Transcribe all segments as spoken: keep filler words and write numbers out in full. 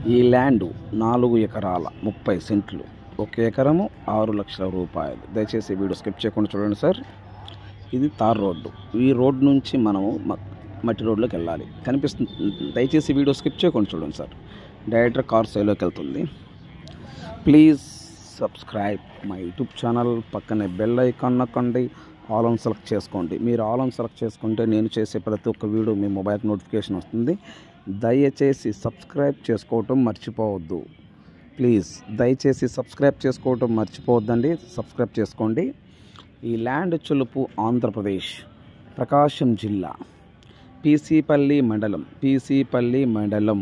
ఈ ల్యాండ్ నాలుగు ఎకరాల ముప్పై సెంట్లు, ఒక ఎకరము ఆరు లక్షల రూపాయలు. దయచేసి వీడియో స్కిప్ చేయకుండా చూడండి సార్. ఇది తార్ రోడ్డు. ఈ రోడ్ నుంచి మనము మట్టి రోడ్లోకి వెళ్ళాలి. కనిపిస్తుంది, దయచేసి వీడియో స్కిప్ చేయకుండా చూడండి సార్. డైరెక్టర్ కార్ సేలోకి వెళ్తుంది. Please subscribe my YouTube channel. పక్కనే బెల్ ఐకాన్ నొక్కండి, ఆల్ ఆన్ సెలెక్ట్ చేసుకోండి. మీరు ఆల్ ఆన్ సెలెక్ట్ చేసుకుంటే నేను చేసే ప్రతి ఒక్క వీడియో మీ మొబైల్కి నోటిఫికేషన్ వస్తుంది. దయచేసి సబ్స్క్రైబ్ చేసుకోవటం మర్చిపోవద్దు. ప్లీజ్ దయచేసి సబ్స్క్రైబ్ చేసుకోవటం మర్చిపోవద్దండి. సబ్స్క్రైబ్ చేసుకోండి. ఈ ల్యాండ్ చులుపు ఆంధ్రప్రదేశ్, ప్రకాశం జిల్లా, పీసీపల్లి మండలం పీసీపల్లి మండలం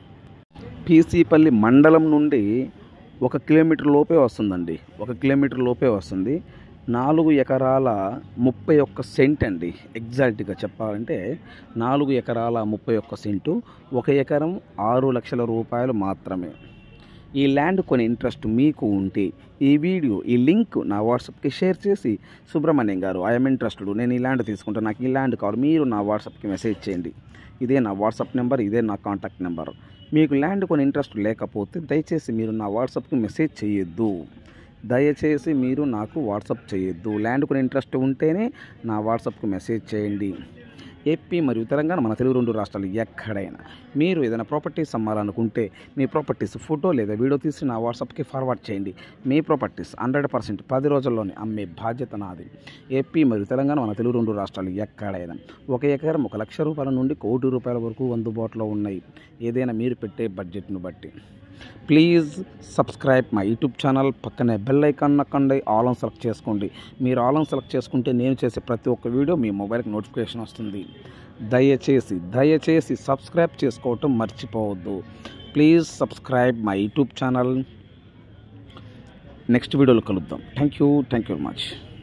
పీసీపల్లి మండలం నుండి ఒక కిలోమీటర్ లోపే వస్తుందండి. ఒక కిలోమీటర్ లోపే వస్తుంది. నాలుగు ఎకరాల ముప్పై ఒక్క సెంట్ అండి. ఎగ్జాక్ట్గా చెప్పాలంటే నాలుగు ఎకరాల ముప్పై ఒక్క సెంటు, ఒక ఎకరం ఆరు లక్షల రూపాయలు మాత్రమే. ఈ ల్యాండ్ కొని ఇంట్రెస్ట్ మీకు ఉంటే ఈ వీడియో ఈ లింక్ నా వాట్సాప్కి షేర్ చేసి, సుబ్రహ్మణ్యం గారు ఐఎమ్ ఇంట్రెస్టెడ్, నేను ఈ ల్యాండ్ తీసుకుంటాను, నాకు ఈ ల్యాండ్ కావాలి, మీరు నా వాట్సాప్కి మెసేజ్ చేయండి. ఇదే నా వాట్సాప్ నెంబర్, ఇదే నా కాంటాక్ట్ నెంబర్. మీకు ల్యాండ్ కొని ఇంట్రెస్ట్ లేకపోతే దయచేసి మీరు నా వాట్సాప్కి మెసేజ్ చేయొద్దు. దయచేసి మీరు నాకు వాట్సాప్ చేయొద్దు. ల్యాండ్ కొని ఇంట్రెస్ట్ ఉంటేనే నా వాట్సాప్కి మెసేజ్ చేయండి. ఏపీ మరియు తెలంగాణ, మన తెలుగు రెండు రాష్ట్రాలు ఎక్కడైనా మీరు ఏదైనా ప్రాపర్టీస్ అమ్మాలనుకుంటే మీ ప్రాపర్టీస్ ఫోటో లేదా వీడియో తీసి నా వాట్సాప్కి ఫార్వర్డ్ చేయండి. మీ ప్రాపర్టీస్ హండ్రెడ్ పర్సెంట్ పది రోజుల్లోనే అమ్మే బాధ్యత నాది. ఏపీ మరియు తెలంగాణ, మన తెలుగు రెండు రాష్ట్రాలు ఎక్కడైనా ఒక ఎకరం ఒక లక్ష రూపాయల నుండి కోటి రూపాయల వరకు అందుబాటులో ఉన్నాయి, ఏదైనా మీరు పెట్టే బడ్జెట్ను బట్టి. Please subscribe my YouTube channel. పక్కనే బెల్ ఐకాన్ నొక్కండి, ఆల్ ఆన్ సెలెక్ట్ చేసుకోండి. మీరు ఆల్ ఆన్ సెలెక్ట్ చేసుకుంటే నేను చేసే ప్రతి ఒక్క వీడియో మీ మొబైల్కి నోటిఫికేషన్ వస్తుంది. దయచేసి దయచేసి సబ్స్క్రైబ్ చేసుకోవటం మర్చిపోవద్దు. Please subscribe my YouTube channel. Next వీడియోలో కలుద్దాం. Thank you thank you very much.